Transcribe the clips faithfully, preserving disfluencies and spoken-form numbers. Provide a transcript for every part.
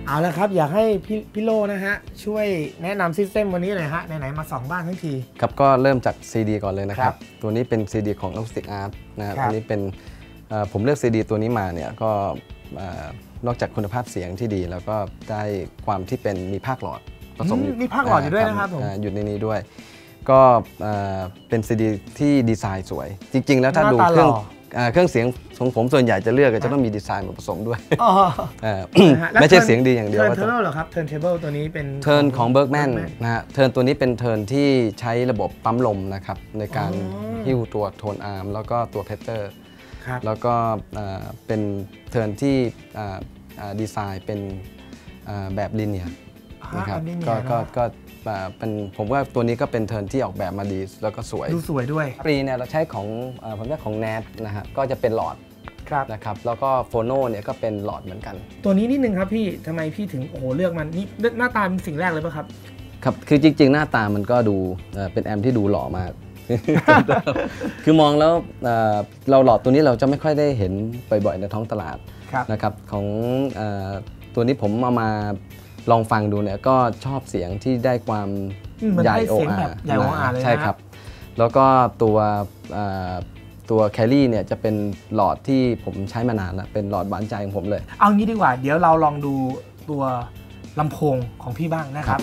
เอาละครับอยากให้พี่พี่โลนะฮะช่วยแนะนำซิสเต็มวันนี้เลยฮะไหนๆมาสองบ้านทั้งทีครับก็เริ่มจาก ซี ดี ก่อนเลยนะครับตัวนี้เป็น ซี ดี ของ Acoustic Art นะครับอันนี้เป็นผมเลือก ซี ดี ตัวนี้มาเนี่ยก็นอกจากคุณภาพเสียงที่ดีแล้วก็ได้ความที่เป็นมีภาคหลอดผสมอยู่มีภาคหลอดอยู่ด้วยนะครับผมอยู่ในนี้ด้วยก็เป็น ซี ดี ที่ดีไซน์สวยจริงๆแล้วถ้าดูเครื่องเครื่องเสียงของผมส่วนใหญ่จะเลือกจะต้องมีดีไซน์มาผสมด้วยไม่ใช่เสียงดีอย่างเดียวเทิร์นเทเบิลเหรอครับเทิร์นเทเบิลตัวนี้เป็นเทิร์นของ Bergman นะฮะเทิร์นตัวนี้เป็นเทิร์นที่ใช้ระบบปั๊มลมนะครับในการหิ้วตัวโทนอาร์มแล้วก็ตัวเพชเตอร์แล้วก็เป็นเทิร์นที่ดีไซน์เป็นแบบลิเนียร์นะครับก็ก็เป็นผมว่าตัวนี้ก็เป็นเทิร์นที่ออกแบบมาดีแล้วก็สวยดูสวยด้วยปรีเนี่ยเราใช้ของผมเรียกของ เอ็น เอ ที นะฮะก็จะเป็นหลอดนะครับแล้วก็โฟโนเนี่ยก็เป็นหลอดเหมือนกันตัวนี้นิดนึงครับพี่ทำไมพี่ถึงโอ้โหเลือกมันนี่หน้าตาเป็นสิ่งแรกเลยป่ะครับครับคือจริงๆหน้าตามันก็ดูเป็นแอมที่ดูหล่อมากคือมองแล้วเราหลอดตัวนี้เราจะไม่ค่อยได้เห็นบ่อยๆในท้องตลาดนะครับของตัวนี้ผมเอามาลองฟังดูเนี่ยก็ชอบเสียงที่ได้ความใหญ่โออาร์ใช่ครับแล้วก็ตัวตัวแคลรี่เนี่ยจะเป็นหลอดที่ผมใช้มานานแล้วเป็นหลอดหวานใจของผมเลยเอางี้ดีกว่าเดี๋ยวเราลองดูตัวลำโพงของพี่บ้างนะครับ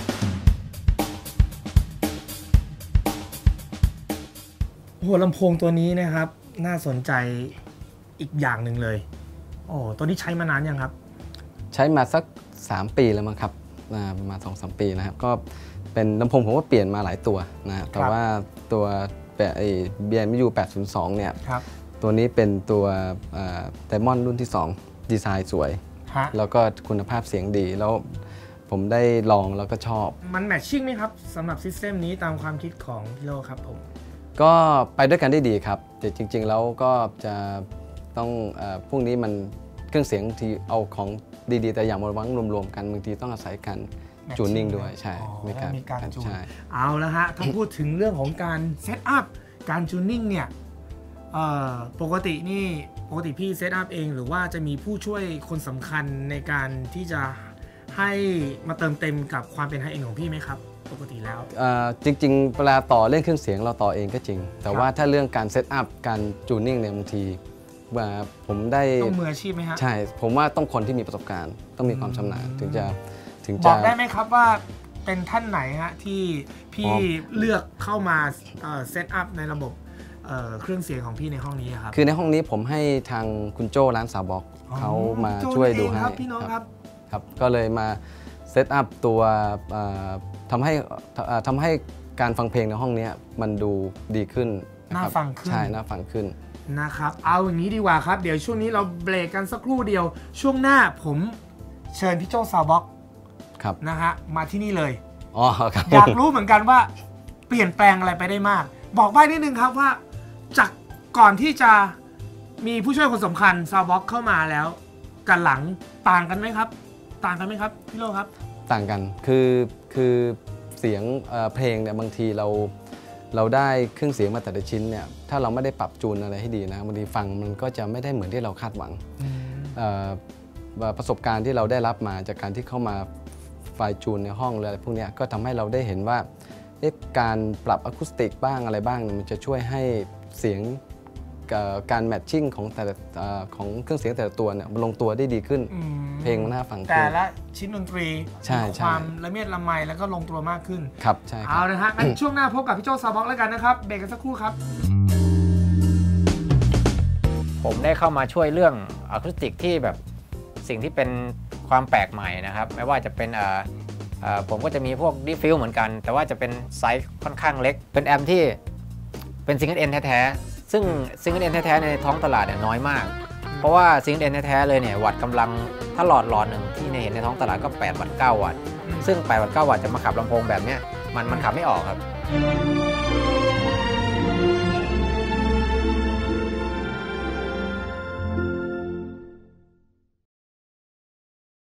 โอ้โหลำโพงตัวนี้นะครับน่าสนใจอีกอย่างหนึ่งเลยโอ้ตัวนี้ใช้มานานยังครับใช้มาสักสามปีแล้วมั้งครับประมาณ สองถึงสาม ปีนะครับก็เป็นลำโพงผมว่าเปลี่ยนมาหลายตัวนะแต่ว่าตัวไอ้ บี เอ็ม ยู แปดศูนย์สองเนี่ยตัวนี้เป็นตัวไดมอนด์รุ่นที่สองดีไซน์สวยแล้วก็คุณภาพเสียงดีแล้วผมได้ลองแล้วก็ชอบมันแมทชิ่งไหมครับสำหรับซิสเต็มนี้ตามความคิดของพี่โลครับผมก็ไปด้วยกันได้ดีครับแต่จริงๆแล้วก็จะต้องพวกนี้มันเครื่องเสียงที่เอาของดีๆแต่อย่างมาวางรวมๆกันบางทีต้องอาศัยการจูนนิ่งด้วยใช่มีการมีการจูนเอาละฮะถ้าพูดถึงเรื่องของการเซตอัพการจูนนิ่งเนี่ยปกตินี่ปกติพี่เซตอัพเองหรือว่าจะมีผู้ช่วยคนสำคัญในการที่จะให้มาเติมเต็มกับความเป็นไฮเอ็นด์ของพี่ไหมครับปกติแล้วจริงๆเวลาต่อเรื่องเครื่องเสียงเราต่อเองก็จริงแต่ว่าถ้าเรื่องการเซตอัพการจูนนิ่งเนี่ยบางทีผมได้ต้องมืออาชีพไหมฮะใช่ผมว่าต้องคนที่มีประสบการณ์ต้องมีความชำนาญถึงจะถึงจะบอกได้ไหมครับว่าเป็นท่านไหนฮะที่พี่เลือกเข้ามาเซตอัพในระบบเครื่องเสียงของพี่ในห้องนี้ครับคือในห้องนี้ผมให้ทางคุณโจ้ร้านสาบ็อกเขามาช่วยดูให้พี่น้องครับครับก็เลยมาเซตอัพตัวทำให้ทำให้การฟังเพลงในห้องนี้มันดูดีขึ้นน่าฟังขึ้นใช่น่าฟังขึ้นนะครับเอาอย่างนี้ดีกว่าครับเดี๋ยวช่วงนี้เราเบรกกันสักครู่เดียวช่วงหน้าผมเชิญพี่โจ้ซาวบ็อกนะฮะมาที่นี่เลยอ๋อครับอยากรู้เหมือนกันว่าเปลี่ยนแปลงอะไรไปได้มากบอกใบ้นิดนึงครับว่าจากก่อนที่จะมีผู้ช่วยคนสำคัญซาวบ็อกเข้ามาแล้วกันหลังต่างกันไหมครับต่างกันไหมครับพี่โลครับต่างกันคือคือเสียงเพลงเนี่ยบางทีเราเราได้เครื่องเสียงมาแต่ละชิ้นเนี่ยถ้าเราไม่ได้ปรับจูนอะไรให้ดีนะบางทีฟังมันก็จะไม่ได้เหมือนที่เราคาดหวังประสบการณ์ที่เราได้รับมาจากการที่เข้ามาไฟจูนในห้องอะไรพวกนี้ก็ทำให้เราได้เห็นว่าการปรับอะคูสติกบ้างอะไรบ้างมันจะช่วยให้เสียงการแมทชิ่งของแต่ของเครื่องเสียงแต่ละตัวเนี่ยลงตัวได้ดีขึ้นเพลงมันน่าฟังขึ้นแต่ละชิ้นดนตรีมีความละเมียดละไมแล้วก็ลงตัวมากขึ้นครับใช่เอาละฮะงั้นช่วงหน้าพบกับพี่โจ้ซาวบ็อกแล้วกันนะครับเบรกกันสักครู่ครับผมได้เข้ามาช่วยเรื่องอะคูสติกที่แบบสิ่งที่เป็นความแปลกใหม่นะครับไม่ว่าจะเป็นผมก็จะมีพวกดิฟฟิวเหมือนกันแต่ว่าจะเป็นไซส์ค่อนข้างเล็กเป็นแอมป์ที่เป็นซิงเกิลเอ็นแท้ๆซึ่งซิงเกิลเอ็นแท้ๆในท้องตลาดเนี่ยน้อยมากเพราะว่าซิงเกิลเอ็นแท้ๆเลยเนี่ยวัตต์กำลังถ้าหลอดหลอดหนึ่งที่ในเห็นในท้องตลาดก็แปดวัตต์เก้าวัตต์ซึ่งแปดวัตต์เก้าวัตต์จะมาขับลำโพงแบบนี้มันมันขับไม่ออกครับ